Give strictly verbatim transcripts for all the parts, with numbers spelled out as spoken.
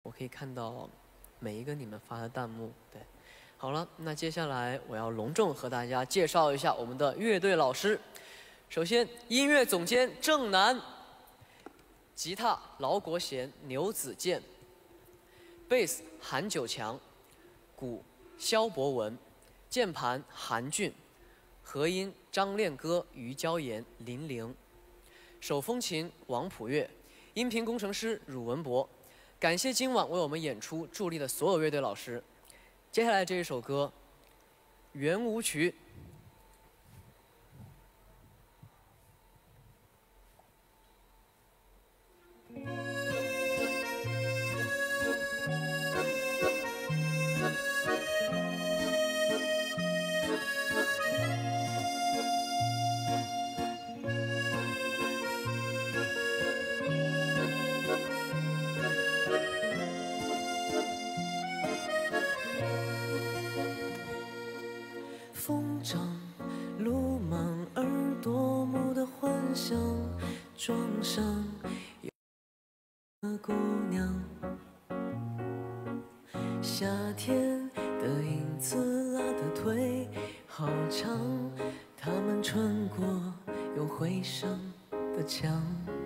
我可以看到每一个你们发的弹幕。对，好了，那接下来我要隆重和大家介绍一下我们的乐队老师。首先，音乐总监郑楠，吉他劳国贤、牛子健，贝斯韩九强，鼓肖博文，键盘韩俊，和音张练歌、于娇妍、林玲，手风琴王普月，音频工程师汝文博。感谢今晚为我们演出助力的所有乐队老师。接下来这一首歌《圆舞曲》。 风筝路满耳朵目的幻想，撞上有个姑娘。夏天的影子拉的腿好长，他们穿过有回声的墙。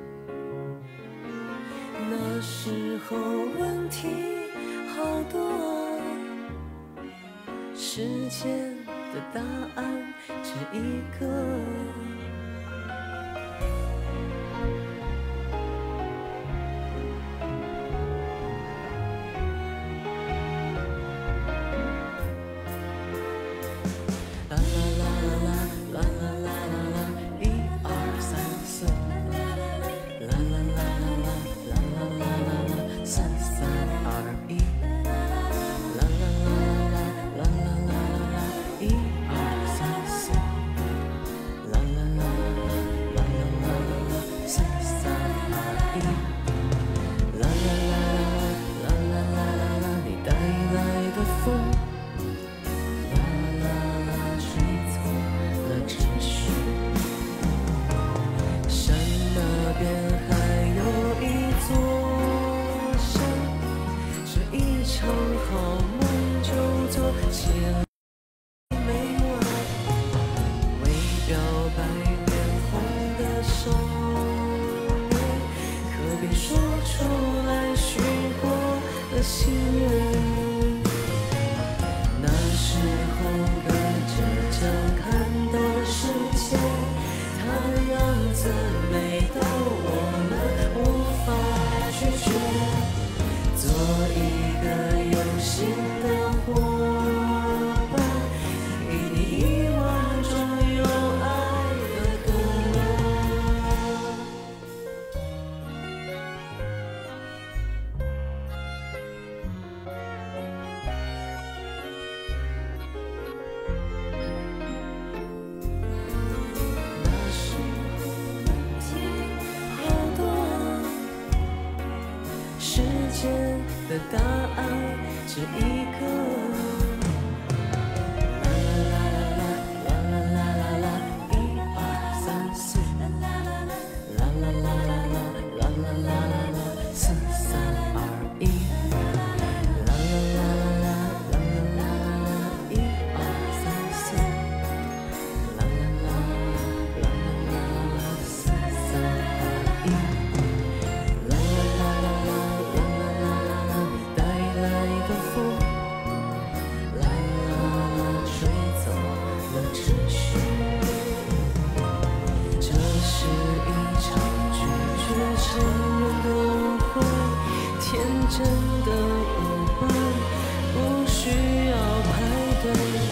那时候问题好多，时间的答案只一个。啦啦啦啦啦啦啦啦啦，一二三四，啦啦啦啦啦啦啦啦啦啦，三三二一，啦啦啦啦啦啦啦啦啦，一二三四，啦啦啦啦啦啦啦啦啦，三三二一，啦啦啦啦啦啦啦啦啦，你带来的风。边还有一座山，这一场好梦就做起来没完。为表白脸红的少年，可别说出来许过的心愿。那时候隔着墙看到的世界，它的样子美到我们无法拒绝，做一个有心的伙伴，给你一万种有爱的可能。那时时间的答案只一个。啦啦啦啦啦啦啦啦，一二三四，啦啦啦啦啦啦啦啦啦啦，四三二一，啦啦啦啦啦啦啦啦，一二三四，啦啦啦啦啦啦啦，四三二一。啦啦啦啦啦啦啦啦啦，你带来的风，啦啦啦吹走了秩序。这是一场拒绝承认的舞会，天真的舞伴不需要排队。